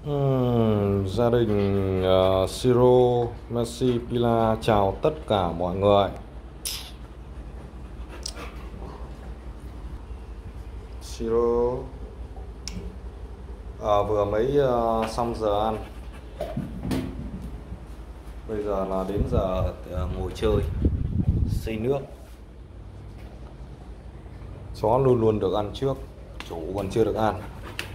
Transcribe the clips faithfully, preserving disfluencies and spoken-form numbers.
Ừm, gia đình uh, Siro Messi Pila chào tất cả mọi người. Siro uh, vừa mới uh, xong giờ ăn, bây giờ là đến giờ uh, ngồi chơi, xay nước. Chó luôn luôn được ăn trước, chủ còn chưa được ăn.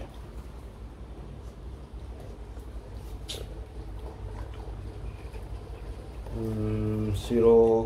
Uhm, Siro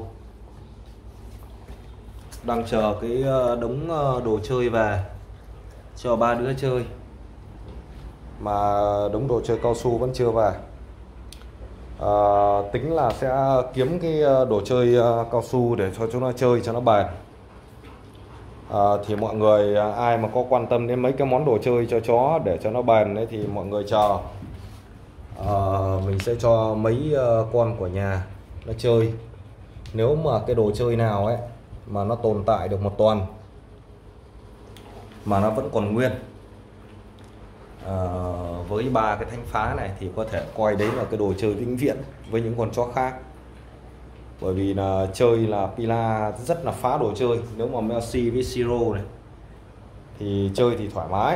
đang chờ cái đống đồ chơi về cho ba đứa chơi, mà đống đồ chơi cao su vẫn chưa về. À, tính là sẽ kiếm cái đồ chơi cao su để cho chúng nó chơi cho nó bền. À, thì mọi người ai mà có quan tâm đến mấy cái món đồ chơi cho chó để cho nó bền ấy, thì mọi người chờ. À, mình sẽ cho mấy con của nhà nó chơi. Nếu mà cái đồ chơi nào ấy mà nó tồn tại được một tuần mà nó vẫn còn nguyên à, với ba cái thanh phá này thì có thể coi đấy là cái đồ chơi vĩnh viễn với những con chó khác. Bởi vì là chơi là Pila rất là phá đồ chơi. Nếu mà Messi với Siro này thì chơi thì thoải mái.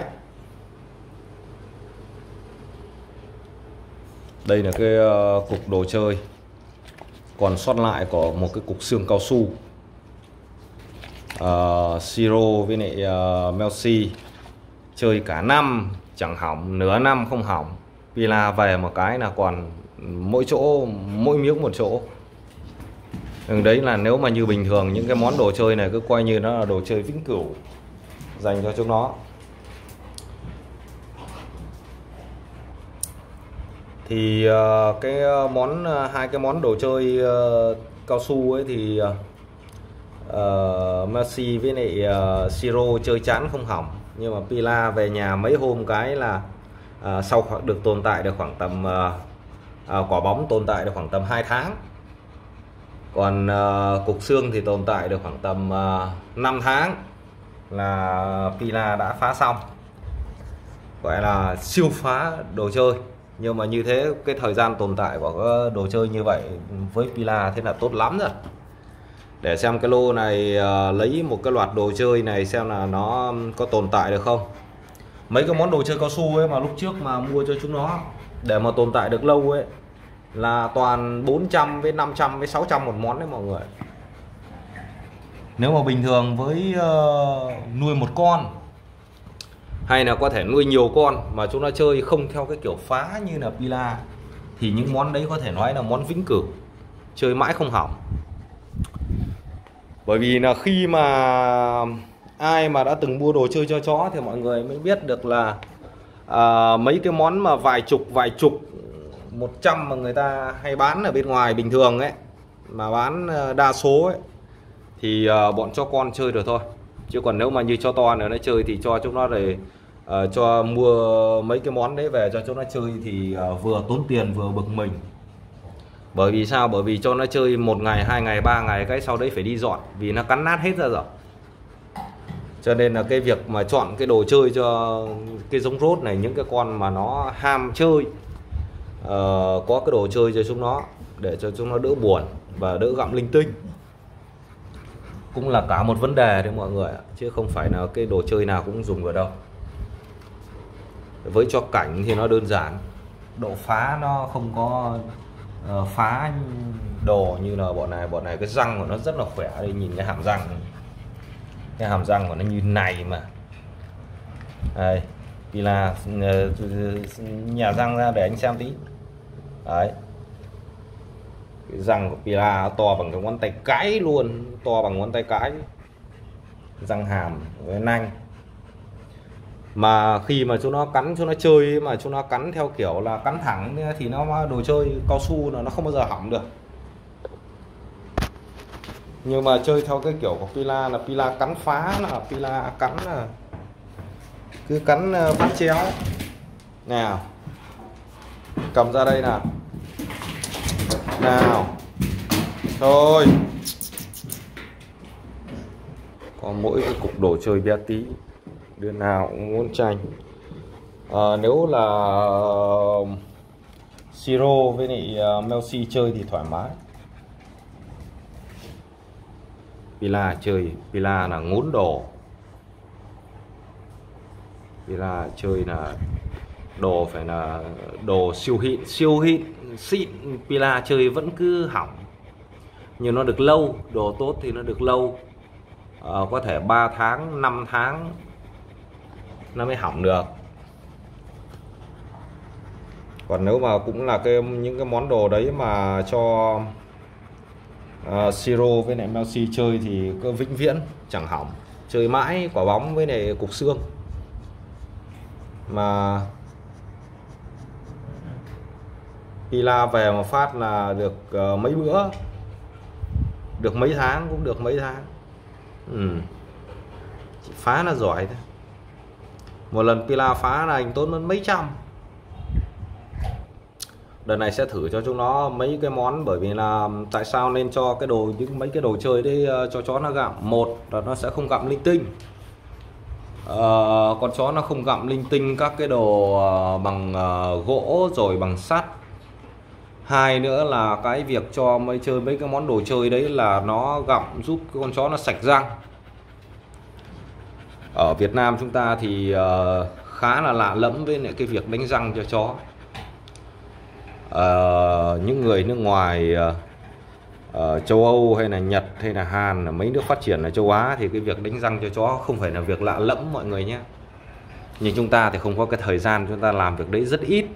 Đây là cái uh, cục đồ chơi còn sót lại của một cái cục xương cao su. uh, Siro với lại uh, Messi chơi cả năm chẳng hỏng, nửa năm không hỏng. Pila về một cái là còn mỗi chỗ, mỗi miếng một chỗ. Đấy là nếu mà như bình thường những cái món đồ chơi này cứ coi như nó là đồ chơi vĩnh cửu dành cho chúng nó. Thì uh, cái món uh, hai cái món đồ chơi uh, cao su ấy thì uh, Messi với lại uh, Siro chơi chán không hỏng. Nhưng mà Pila về nhà mấy hôm cái là uh, sau được tồn tại được khoảng tầm uh, uh, quả bóng tồn tại được khoảng tầm hai tháng. Còn uh, cục xương thì tồn tại được khoảng tầm uh, năm tháng là Pila đã phá xong. Gọi là siêu phá đồ chơi. Nhưng mà như thế cái thời gian tồn tại của đồ chơi như vậy với Pila thế là tốt lắm rồi. Để xem cái lô này uh, lấy một cái loạt đồ chơi này xem là nó có tồn tại được không. Mấy cái món đồ chơi cao su ấy mà lúc trước mà mua cho chúng nó để mà tồn tại được lâu ấy là toàn bốn trăm với năm trăm với sáu trăm một món đấy mọi người. Nếu mà bình thường với uh, nuôi một con hay là có thể nuôi nhiều con mà chúng nó chơi không theo cái kiểu phá như là Pila thì những món đấy có thể nói là món vĩnh cửu, chơi mãi không hỏng. Bởi vì là khi mà ai mà đã từng mua đồ chơi cho chó thì mọi người mới biết được là à, mấy cái món mà vài chục vài chục một trăm mà người ta hay bán ở bên ngoài bình thường ấy, mà bán đa số ấy, thì uh, bọn cho con chơi được thôi. Chứ còn nếu mà như cho to nữa nó chơi thì cho chúng nó rồi uh, cho mua mấy cái món đấy về cho chúng nó chơi thì uh, vừa tốn tiền vừa bực mình. Bởi vì sao? Bởi vì cho nó chơi một ngày, hai ngày, ba ngày cái sau đấy phải đi dọn vì nó cắn nát hết ra rồi. Cho nên là cái việc mà chọn cái đồ chơi cho cái giống rốt này, những cái con mà nó ham chơi, uh, có cái đồ chơi cho chúng nó để cho chúng nó đỡ buồn và đỡ gặm linh tinh, cũng là cả một vấn đề đấy mọi người ạ. Chứ không phải là cái đồ chơi nào cũng dùng vào đâu. Với cho cảnh thì nó đơn giản, độ phá nó không có uh, phá đồ như là bọn này. Bọn này cái răng của nó rất là khỏe. Đây nhìn cái hàm răng này. Cái hàm răng của nó như này mà. Đây, vì là nhà răng ra để anh xem tí. Đấy, cái răng của Pila to bằng cái ngón tay cái luôn, to bằng ngón tay cái. Răng hàm với nanh. Mà khi mà chúng nó cắn, chúng nó chơi mà chúng nó cắn theo kiểu là cắn thẳng thì nó đồ chơi cao su là nó không bao giờ hỏng được. Nhưng mà chơi theo cái kiểu của Pila là Pila cắn phá, là Pila cắn là cứ cắn phát chéo. Nào, cầm ra đây nào. Nào. Thôi. Có mỗi cái cục đồ chơi bé tí, đứa nào cũng muốn tranh. À, nếu là Siro với lại uh, Melsi chơi thì thoải mái. Pila chơi, Pila là ngốn đồ. Pila chơi là đồ phải là đồ siêu hịn, siêu hịn, xịn. Pila chơi vẫn cứ hỏng. Nhưng nó được lâu, đồ tốt thì nó được lâu. À, có thể ba tháng, năm tháng nó mới hỏng được. Còn nếu mà cũng là cái những cái món đồ đấy mà cho uh, Siro với lại Melsi chơi thì cứ vĩnh viễn chẳng hỏng, chơi mãi quả bóng với lại cục xương. Mà Pila về một phát là được uh, mấy bữa, được mấy tháng, cũng được mấy tháng. ừ. Chỉ phá là giỏi thôi. Một lần Pila phá là anh tốn đến mấy trăm. Đợt này sẽ thử cho chúng nó mấy cái món, bởi vì là tại sao nên cho cái đồ, những mấy cái đồ chơi đấy cho chó nó gặm. Một là nó sẽ không gặm linh tinh, ờ, con chó nó không gặm linh tinh các cái đồ bằng gỗ rồi bằng sắt. Hai nữa là cái việc cho mấy chơi mấy cái món đồ chơi đấy là nó gặm giúp cái con chó nó sạch răng. Ở Việt Nam chúng ta thì uh, khá là lạ lẫm với lại cái việc đánh răng cho chó. Uh, những người nước ngoài uh, uh, châu Âu hay là Nhật hay là Hàn, là mấy nước phát triển ở châu Á, thì cái việc đánh răng cho chó không phải là việc lạ lẫm mọi người nhé. Nhưng chúng ta thì không có cái thời gian, chúng ta làm việc đấy rất ít,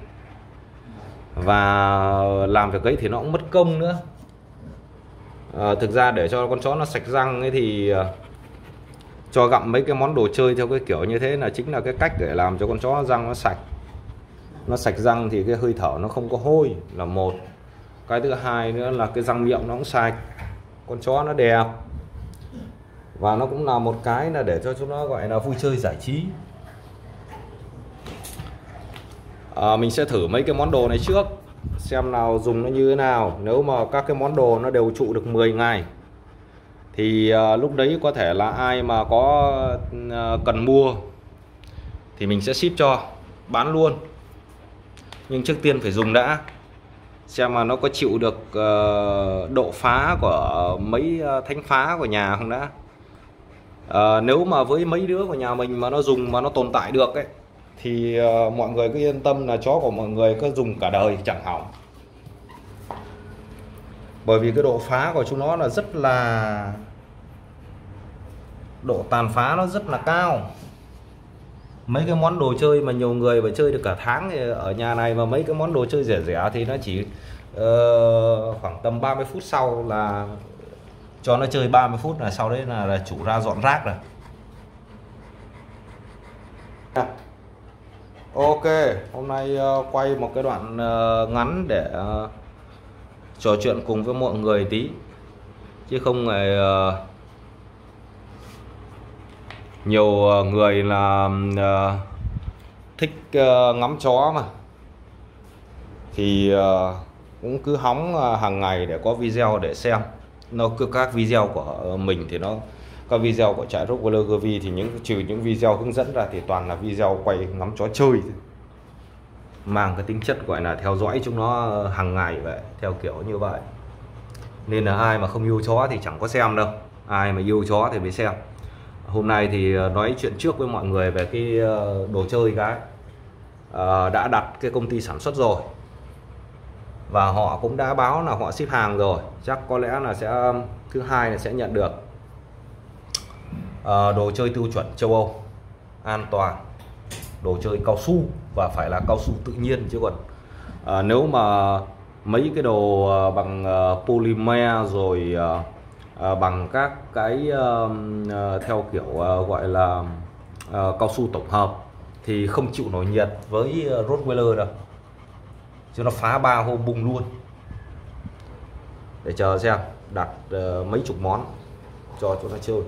và làm việc ấy thì nó cũng mất công nữa. À, thực ra để cho con chó nó sạch răng ấy thì uh, cho gặm mấy cái món đồ chơi theo cái kiểu như thế là chính là cái cách để làm cho con chó răng nó sạch. Nó sạch răng thì cái hơi thở nó không có hôi là một. Cái thứ hai nữa là cái răng miệng nó cũng sạch, con chó nó đẹp. Và nó cũng là một cái là để cho chúng nó gọi là vui chơi giải trí. à, Mình sẽ thử mấy cái món đồ này trước, xem nào dùng nó như thế nào. Nếu mà các cái món đồ nó đều trụ được mười ngày thì uh, lúc đấy có thể là ai mà có uh, cần mua thì mình sẽ ship cho, bán luôn. Nhưng trước tiên phải dùng đã, xem mà nó có chịu được uh, độ phá của mấy uh, thánh phá của nhà không đã. uh, Nếu mà với mấy đứa của nhà mình mà nó dùng mà nó tồn tại được ấy, thì uh, mọi người cứ yên tâm là chó của mọi người cứ dùng cả đời chẳng hỏng. Bởi vì cái độ phá của chúng nó là rất là, độ tàn phá nó rất là cao. Mấy cái món đồ chơi mà nhiều người phải chơi được cả tháng thì ở nhà này, mà mấy cái món đồ chơi rẻ rẻ thì nó chỉ uh, khoảng tầm ba mươi phút sau là cho nó chơi ba mươi phút, là sau đấy là, là chủ ra dọn rác rồi. Ok, hôm nay uh, quay một cái đoạn uh, ngắn để uh, trò chuyện cùng với mọi người tí, chứ không phải uh, nhiều người là uh, thích uh, ngắm chó mà, thì uh, cũng cứ hóng uh, hàng ngày để có video để xem. Nó cứ các video của mình thì nó, các video của trại Rottweiler Gervie thì những trừ những video hướng dẫn ra thì toàn là video quay ngắm chó chơi, mang cái tính chất gọi là theo dõi chúng nó hàng ngày vậy, theo kiểu như vậy. Nên là ai mà không yêu chó thì chẳng có xem đâu, ai mà yêu chó thì mới xem. Hôm nay thì nói chuyện trước với mọi người về cái đồ chơi cái à, đã đặt cái công ty sản xuất rồi, và họ cũng đã báo là họ ship hàng rồi, chắc có lẽ là sẽ thứ hai là sẽ nhận được. à, Đồ chơi tiêu chuẩn châu Âu, an toàn, đồ chơi cao su, và phải là cao su tự nhiên, chứ còn à, nếu mà mấy cái đồ bằng uh, polymer rồi uh, uh, bằng các cái uh, uh, theo kiểu uh, gọi là uh, cao su tổng hợp thì không chịu nổi nhiệt với uh, Rottweiler đâu, chứ nó phá ba hôm bung luôn. Để chờ xem, đặt uh, mấy chục món cho cho nó chơi,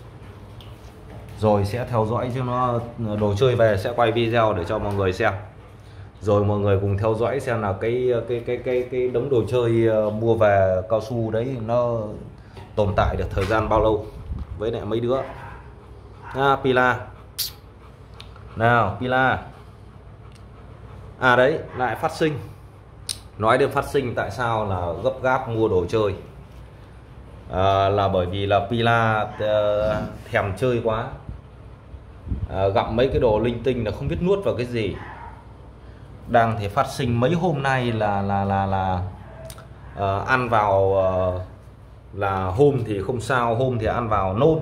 rồi sẽ theo dõi cho nó đồ chơi về, sẽ quay video để cho mọi người xem, rồi mọi người cùng theo dõi xem là cái cái cái cái cái đống đồ chơi uh, mua về cao su đấy nó tồn tại được thời gian bao lâu với lại mấy đứa. À, Pila nào, Pila À đấy, lại phát sinh. Nói đến phát sinh, tại sao là gấp gáp mua đồ chơi, à, là bởi vì là Pila uh, thèm chơi quá, à, gặp mấy cái đồ linh tinh là không biết nuốt vào cái gì. Đang thì phát sinh mấy hôm nay là là là là uh, ăn vào uh, là hôm thì không sao, hôm thì ăn vào nôn.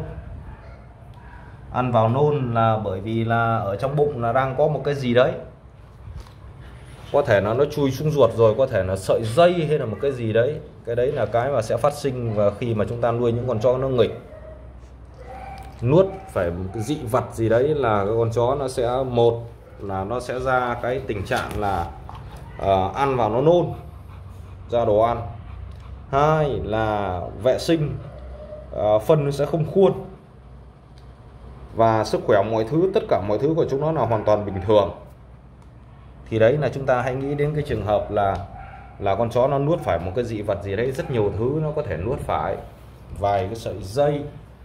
Ăn vào nôn là bởi vì là ở trong bụng là đang có một cái gì đấy, có thể nó nó chui xuống ruột rồi, có thể là sợi dây hay là một cái gì đấy. Cái đấy là cái mà sẽ phát sinh và khi mà chúng ta nuôi những con chó nó nghịch, nuốt phải một cái dị vật gì đấy, là cái con chó nó sẽ, một là nó sẽ ra cái tình trạng là uh, ăn vào nó nôn ra đồ ăn, hai là vệ sinh, uh, phân nó sẽ không khuôn, và sức khỏe mọi thứ, tất cả mọi thứ của chúng nó là hoàn toàn bình thường. Thì đấy là chúng ta hãy nghĩ đến cái trường hợp là là con chó nó nuốt phải một cái dị vật gì đấy. Rất nhiều thứ nó có thể nuốt phải, vài cái sợi dây,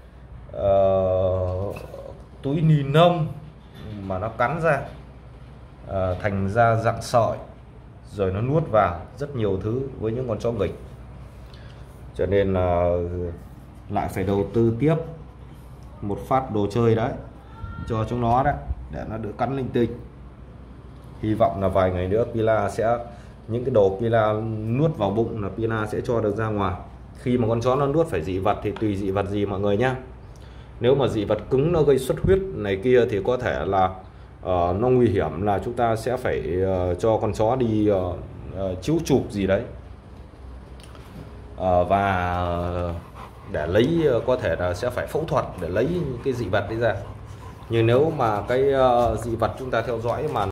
uh, túi ni lông mà nó cắn ra uh, thành ra dạng sợi, rồi nó nuốt vào rất nhiều thứ với những con chó nghịch. Cho nên là lại phải đầu tư tiếp một phát đồ chơi đấy cho chúng nó đấy, để nó đỡ cắn linh tinh. Hy vọng là vài ngày nữa Pila sẽ, những cái đồ Pila nuốt vào bụng là Pila sẽ cho được ra ngoài. Khi mà con chó nó nuốt phải dị vật thì tùy dị vật gì mọi người nhá. Nếu mà dị vật cứng nó gây xuất huyết này kia thì có thể là uh, nó nguy hiểm, là chúng ta sẽ phải uh, cho con chó đi uh, uh, chiếu chụp gì đấy, uh, và để lấy uh, có thể là sẽ phải phẫu thuật để lấy cái dị vật đấy ra. Nhưng nếu mà cái uh, dị vật chúng ta theo dõi mà